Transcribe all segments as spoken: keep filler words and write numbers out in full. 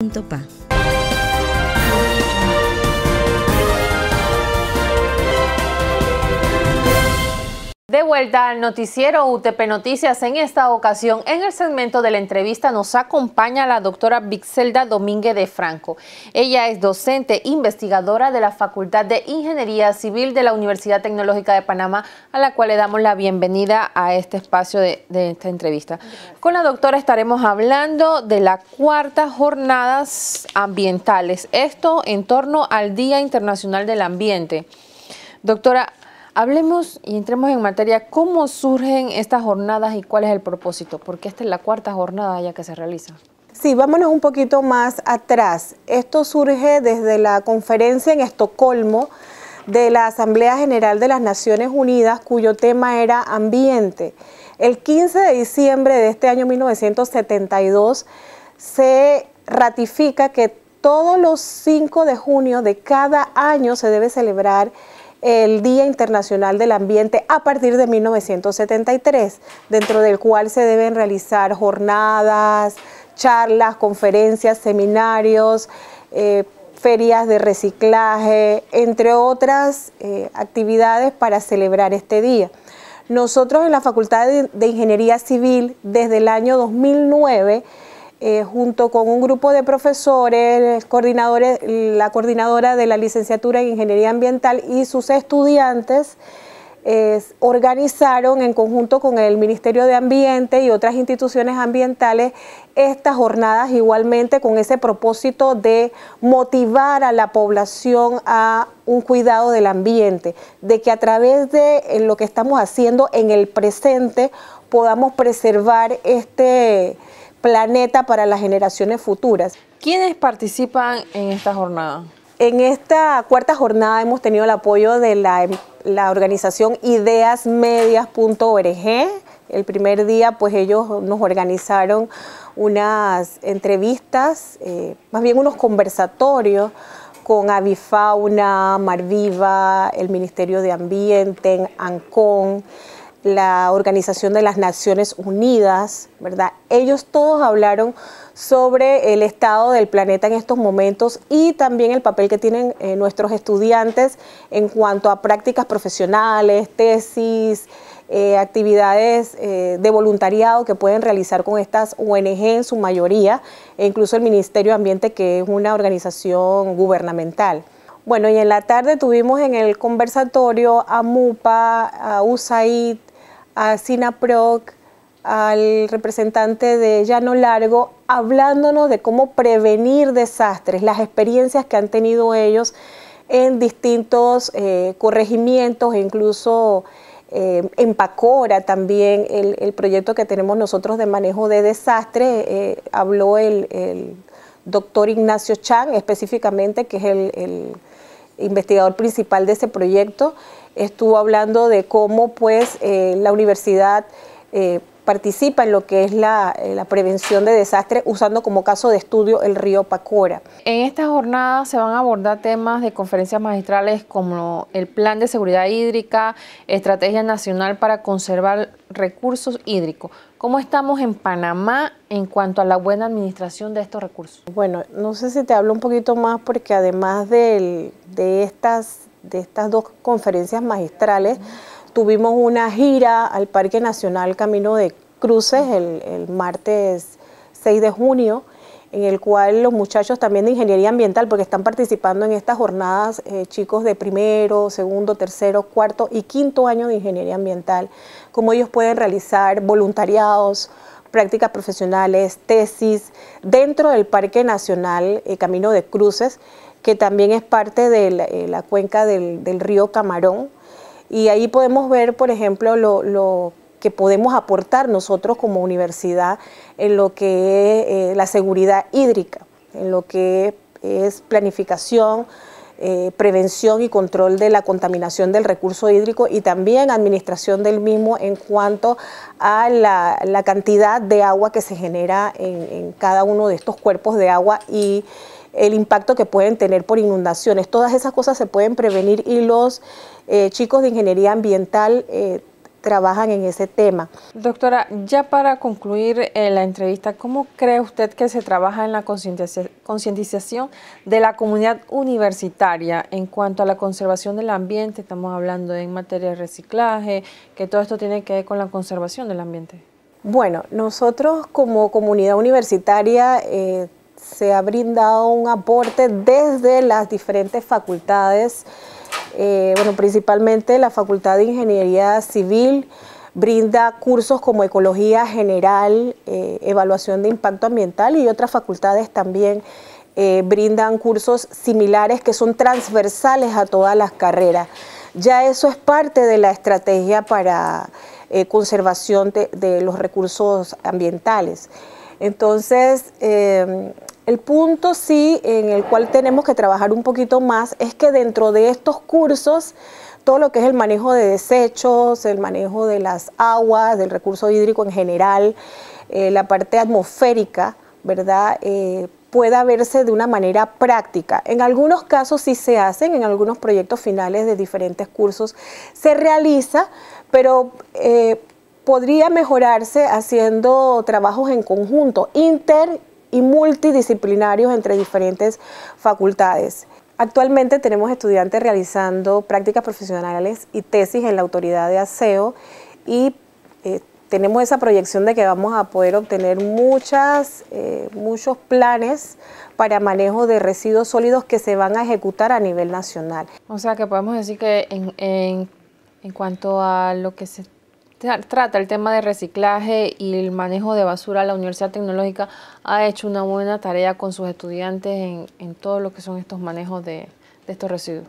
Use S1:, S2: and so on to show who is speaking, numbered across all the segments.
S1: punto p a.
S2: De vuelta al noticiero U T P Noticias. En esta ocasión, en el segmento de la entrevista, nos acompaña la doctora Vixelda Domínguez de Franco. Ella es docente investigadora de la Facultad de Ingeniería Civil de la Universidad Tecnológica de Panamá, a la cual le damos la bienvenida a este espacio de, de esta entrevista. Gracias. Con la doctora estaremos hablando de las cuartas jornadas ambientales, esto en torno al Día Internacional del Ambiente. Doctora, hablemos y entremos en materia. ¿Cómo surgen estas jornadas y cuál es el propósito? Porque esta es la cuarta jornada ya que se realiza.
S3: Sí, vámonos un poquito más atrás. Esto surge desde la conferencia en Estocolmo de la Asamblea General de las Naciones Unidas, cuyo tema era ambiente. El quince de diciembre de este año mil novecientos setenta y dos se ratifica que todos los cinco de junio de cada año se debe celebrar el Día Internacional del Ambiente a partir de mil novecientos setenta y tres, dentro del cual se deben realizar jornadas, charlas, conferencias, seminarios, eh, ferias de reciclaje, entre otras eh, actividades para celebrar este día. Nosotros en la Facultad de, de Ingeniería Civil, desde el año dos mil nueve, Eh, junto con un grupo de profesores, coordinadores, la coordinadora de la licenciatura en Ingeniería Ambiental y sus estudiantes, eh, organizaron en conjunto con el Ministerio de Ambiente y otras instituciones ambientales estas jornadas, igualmente con ese propósito de motivar a la población a un cuidado del ambiente, de que a través de lo que estamos haciendo en el presente podamos preservar este planeta para las generaciones futuras.
S2: ¿Quiénes participan en esta jornada?
S3: En esta cuarta jornada hemos tenido el apoyo de la, la organización ideas medias punto org. El primer día, pues ellos nos organizaron unas entrevistas, eh, más bien unos conversatorios con Avifauna, Marviva, el Ministerio de Ambiente, ANCON, la Organización de las Naciones Unidas, ¿verdad? Ellos todos hablaron sobre el estado del planeta en estos momentos y también el papel que tienen eh, nuestros estudiantes en cuanto a prácticas profesionales, tesis, eh, actividades eh, de voluntariado que pueden realizar con estas O N G en su mayoría, e incluso el Ministerio de Ambiente, que es una organización gubernamental. Bueno, y en la tarde tuvimos en el conversatorio a MUPA, a U S A I D, a SINAPROC, al representante de Llano Largo, hablándonos de cómo prevenir desastres, las experiencias que han tenido ellos en distintos eh, corregimientos, e incluso eh, en Pacora también, el, el proyecto que tenemos nosotros de manejo de desastres, eh, habló el, el doctor Ignacio Chan específicamente, que es el, el investigador principal de ese proyecto. Estuvo hablando de cómo pues eh, la universidad eh, participa en lo que es la, eh, la prevención de desastres, usando como caso de estudio el río Pacora.
S2: En esta jornada se van a abordar temas de conferencias magistrales como el Plan de Seguridad Hídrica, Estrategia Nacional para Conservar Recursos Hídricos. ¿Cómo estamos en Panamá en cuanto a la buena administración de estos recursos?
S3: Bueno, no sé si te hablo un poquito más porque además del, de, estas, de estas dos conferencias magistrales, uh-huh. tuvimos una gira al Parque Nacional Camino de Cruces el, el martes seis de junio, en el cual los muchachos también de Ingeniería Ambiental, porque están participando en estas jornadas eh, chicos de primero, segundo, tercero, cuarto y quinto año de Ingeniería Ambiental, cómo ellos pueden realizar voluntariados, prácticas profesionales, tesis, dentro del Parque Nacional eh, Camino de Cruces, que también es parte de la, eh, la cuenca del, del río Camarón, y ahí podemos ver, por ejemplo, lo, lo que podemos aportar nosotros como universidad en lo que es eh, la seguridad hídrica, en lo que es planificación, eh, prevención y control de la contaminación del recurso hídrico y también administración del mismo en cuanto a la, la cantidad de agua que se genera en, en cada uno de estos cuerpos de agua y el impacto que pueden tener por inundaciones. Todas esas cosas se pueden prevenir y los eh, chicos de Ingeniería Ambiental eh, trabajan en ese tema.
S2: Doctora, ya para concluir eh, la entrevista, ¿cómo cree usted que se trabaja en la concientización de la comunidad universitaria en cuanto a la conservación del ambiente? Estamos hablando en materia de reciclaje, que todo esto tiene que ver con la conservación del ambiente.
S3: Bueno, nosotros como comunidad universitaria eh, se ha brindado un aporte desde las diferentes facultades. Eh, bueno, principalmente la Facultad de Ingeniería Civil brinda cursos como Ecología General, eh, Evaluación de Impacto Ambiental, y otras facultades también eh, brindan cursos similares que son transversales a todas las carreras. Ya eso es parte de la estrategia para eh, conservación de, de los recursos ambientales. Entonces, eh, el punto sí en el cual tenemos que trabajar un poquito más es que dentro de estos cursos, todo lo que es el manejo de desechos, el manejo de las aguas, del recurso hídrico en general, eh, la parte atmosférica, ¿verdad?, eh, pueda verse de una manera práctica. En algunos casos sí se hacen, en algunos proyectos finales de diferentes cursos se realiza, pero eh, podría mejorarse haciendo trabajos en conjunto, inter y multidisciplinarios entre diferentes facultades. Actualmente tenemos estudiantes realizando prácticas profesionales y tesis en la Autoridad de Aseo y eh, tenemos esa proyección de que vamos a poder obtener muchas, eh, muchos planes para manejo de residuos sólidos que se van a ejecutar a nivel nacional.
S2: O sea que podemos decir que en, en, en cuanto a lo que se trata el tema de reciclaje y el manejo de basura, la Universidad Tecnológica ha hecho una buena tarea con sus estudiantes en, en todo lo que son estos manejos de, de estos residuos.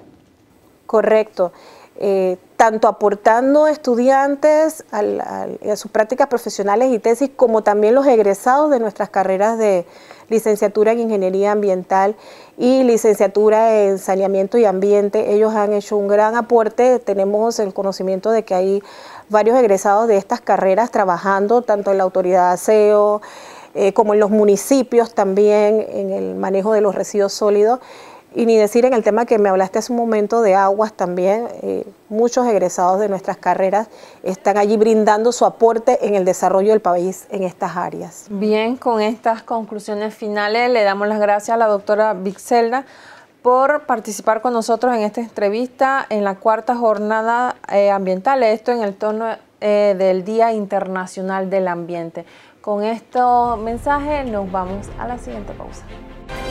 S3: Correcto. Eh, tanto aportando estudiantes al, al, a sus prácticas profesionales y tesis, como también los egresados de nuestras carreras de licenciatura en Ingeniería Ambiental y licenciatura en Saneamiento y Ambiente. Ellos han hecho un gran aporte. Tenemos el conocimiento de que hay varios egresados de estas carreras trabajando tanto en la Autoridad de Aseo eh, como en los municipios también en el manejo de los residuos sólidos. Y ni decir en el tema que me hablaste hace un momento de aguas también, eh, muchos egresados de nuestras carreras están allí brindando su aporte en el desarrollo del país en estas áreas.
S2: Bien, con estas conclusiones finales le damos las gracias a la doctora Bixelda por participar con nosotros en esta entrevista en la cuarta jornada eh, ambiental, esto en el tono eh, del Día Internacional del Ambiente. Con este mensaje nos vamos a la siguiente pausa.